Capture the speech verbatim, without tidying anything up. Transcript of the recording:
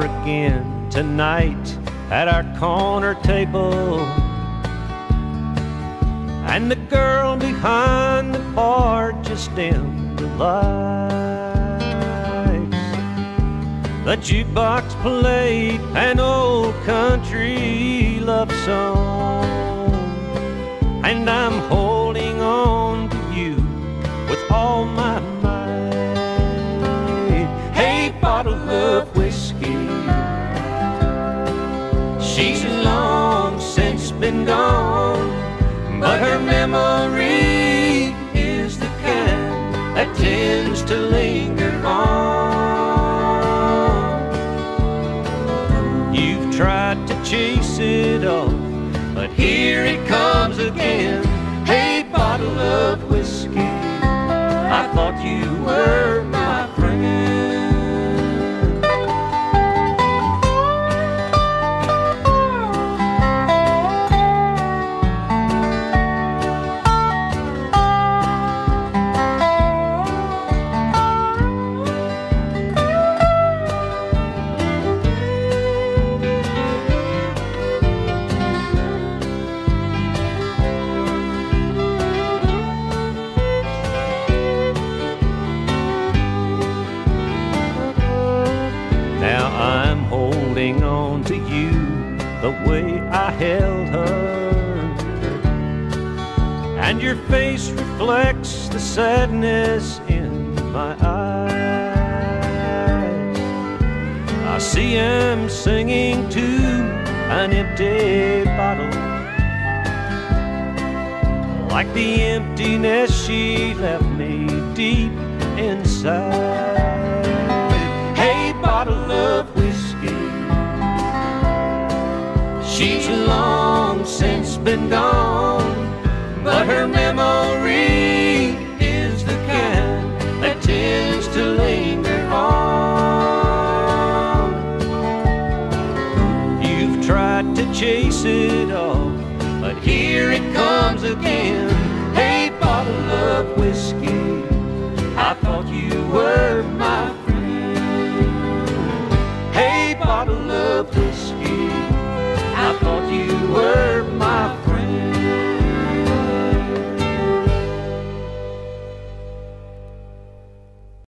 again tonight at our corner table, and the girl behind the bar just dimmed the lights. The jukebox played an old country love song, and I'm holding on to you with all my might. Hey, bottle of whiskey, she's long since been gone, but her memory is the kind that tends to linger on. You've tried to chase it off, but here it comes again. Hey, bottle of whiskey, I thought you were my friend. I'm holding on to you the way I held her, and your face reflects the sadness in my eyes. I see him singing to an empty bottle, like the emptiness she left me deep inside. Hey, bottle of whiskey, she's long since been gone, but her memory is the kind that tends to linger on. You've tried to chase it off, but here it comes again.